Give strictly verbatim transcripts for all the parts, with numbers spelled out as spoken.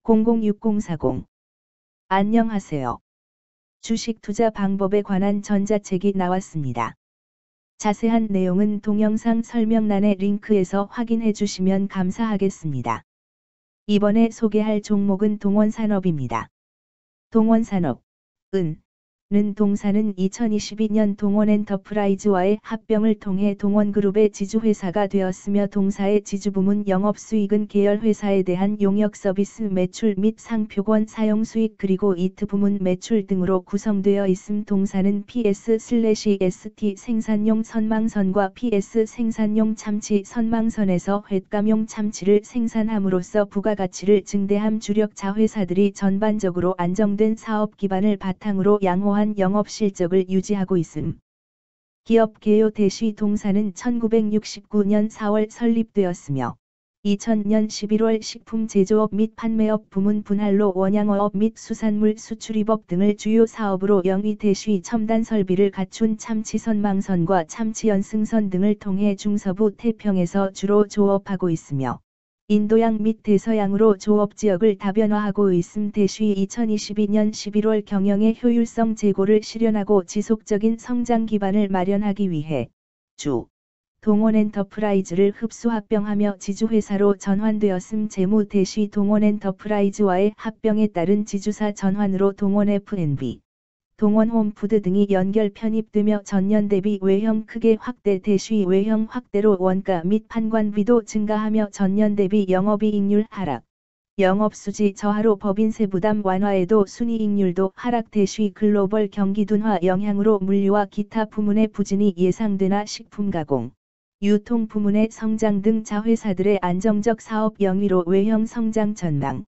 공공육공사공. 안녕하세요. 주식 투자 방법에 관한 전자책이 나왔습니다. 자세한 내용은 동영상 설명란의 링크에서 확인해 주시면 감사하겠습니다. 이번에 소개할 종목은 동원산업입니다. 동원산업, 은, 는 동사는 이천이십이 년 동원엔터프라이즈와의 합병을 통해 동원그룹의 지주회사가 되었으며 동사의 지주부문 영업수익은 계열회사에 대한 용역 서비스 매출 및 상표권 사용수익 그리고 이트 부문 매출 등으로 구성되어 있음. 동사는 피에스/에스티 생산용 선망선과 피에스 생산용 참치 선망선에서 횟감용 참치를 생산함으로써 부가가치를 증대함. 주력 자회사들이 전반적으로 안정된 사업 기반을 바탕으로 양호한 영업실적을 유지하고 있음. 기업 개요 대시 동사는 천구백육십구 년 사월 설립되었으며 이천 년 십일월 식품 제조업 및 판매업 부문 분할로 원양어업 및 수산물 수출입업 등을 주요 사업으로 영위. 대시 첨단 설비를 갖춘 참치 선망선과 참치 연승선 등을 통해 중서부 태평에서 주로 조업하고 있으며 인도양 및 대서양으로 조업 지역을 다변화하고 있음. 대시 이천이십이 년 십일월 경영의 효율성 제고를 실현하고 지속적인 성장 기반을 마련하기 위해 주 동원엔터프라이즈를 흡수 합병하며 지주회사로 전환되었음. 재무 대시 동원엔터프라이즈와의 합병에 따른 지주사 전환으로 동원에프앤비, 동원홈푸드 등이 연결 편입되며 전년 대비 외형 크게 확대. 대시 외형 확대로 원가 및 판관비도 증가하며 전년 대비 영업이익률 하락, 영업수지 저하로 법인세 부담 완화에도 순이익률도 하락. 대시 글로벌 경기 둔화 영향으로 물류와 기타 부문의 부진이 예상되나 식품 가공, 유통 부문의 성장 등 자회사들의 안정적 사업 영위로 외형 성장 전망.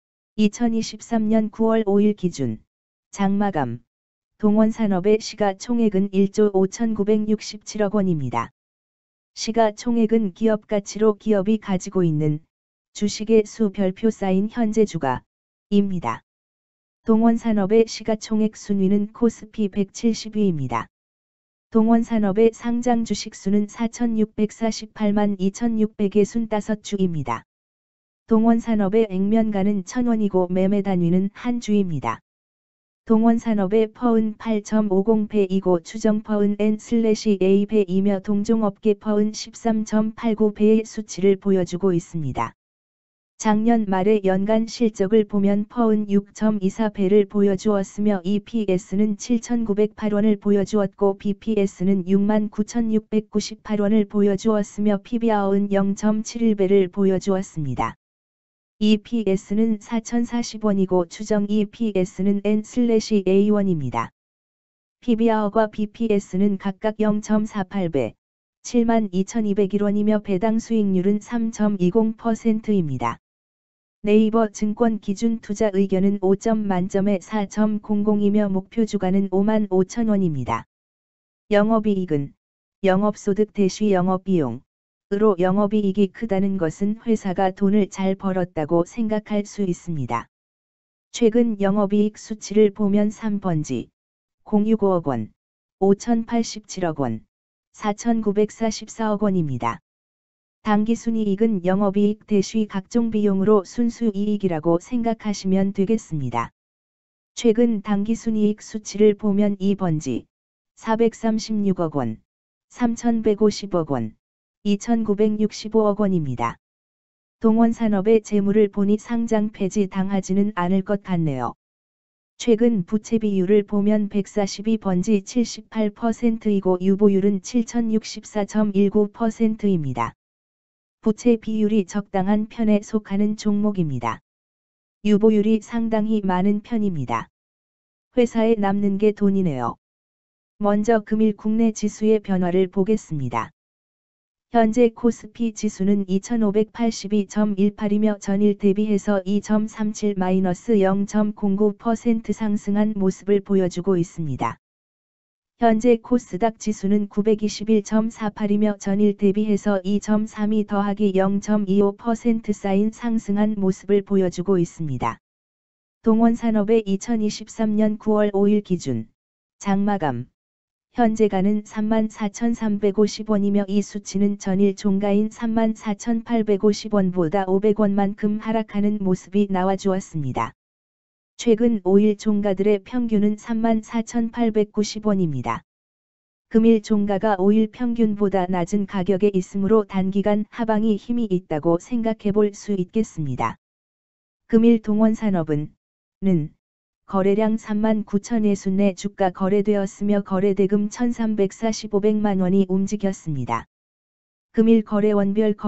이천이십삼 년 구월 오일 기준 장마감 동원산업의 시가총액은 일조 오천구백육십칠억 원입니다. 시가총액은 기업가치로 기업이 가지고 있는 주식의 수 별표 쌓인 현재 주가입니다. 동원산업의 시가총액 순위는 코스피 백칠십 위입니다. 동원산업의 상장 주식수는 사천육백사십팔만 이천육백육십오 주입니다. 동원산업의 액면가는 천 원이고 매매 단위는 한 주입니다. 동원산업의 퍼은 팔 점 오십 배이고 추정 퍼은 엔/에이 배이며 동종업계 퍼은 십삼 점 팔구 배의 수치를 보여주고 있습니다. 작년 말의 연간 실적을 보면 퍼은 육 점 이사 배를 보여주었으며 이피에스는 칠천구백팔 원을 보여주었고 비피에스는 육만 구천육백구십팔 원을 보여주었으며 피비알은 영 점 칠일 배를 보여주었습니다. 이피에스는 사천사십 원이고 추정 이피에스는 엔/에이 원입니다. 피비알과 비피에스는 각각 영 점 사팔 배, 칠만 이천이백일 원이며 배당 수익률은 삼 점 이십 퍼센트입니다. 네이버 증권 기준 투자 의견은 오 점 만점에 사 점 공공이며 목표 주가는 오만 오천 원입니다. 영업이익은 영업소득 대시 영업비용 으로 영업이익이 크다는 것은 회사가 돈을 잘 벌었다고 생각할 수 있습니다. 최근 영업이익 수치를 보면 삼 번지 공육오억 원, 오천팔십칠억 원, 사천구백사십사억 원입니다. 당기순이익은 영업이익 대시 각종 비용으로 순수이익이라고 생각하시면 되겠습니다. 최근 당기순이익 수치를 보면 이 번지 사백삼십육억 원, 삼천백오십억 원, 이천구백육십오억 원입니다. 동원산업의 재물을 보니 상장 폐지 당하지는 않을 것 같네요. 최근 부채 비율을 보면 백사십이 번지 칠십팔 퍼센트이고 유보율은 칠천육십사 점 일구 퍼센트입니다. 부채 비율이 적당한 편에 속하는 종목입니다. 유보율이 상당히 많은 편입니다. 회사에 남는 게 돈이네요. 먼저 금일 국내 지수의 변화를 보겠습니다. 현재 코스피 지수는 이천오백팔십이 점 일팔이며 전일 대비해서 이 점 삼칠 마이너스 영 점 공구 퍼센트 상승한 모습을 보여주고 있습니다. 현재 코스닥 지수는 구백이십일 점 사팔이며 전일 대비해서 이 점 삼이 더하기 영 점 이오 퍼센트 쌓인 상승한 모습을 보여주고 있습니다. 동원산업의 이천이십삼 년 구월 오일 기준 장마감 현재가는 삼만 사천삼백오십 원이며 이 수치는 전일 종가인 삼만 사천팔백오십 원보다 오백 원만큼 하락하는 모습이 나와주었습니다. 최근 오 일 종가들의 평균은 삼만 사천팔백구십 원입니다. 금일 종가가 오 일 평균보다 낮은 가격에 있으므로 단기간 하방이 힘이 있다고 생각해 볼 수 있겠습니다. 금일 동원산업은 는 거래량 삼만 구천육십사 주가 거래되었으며 거래대금 천삼백사십오백만 원이 움직였습니다. 금일 거래원별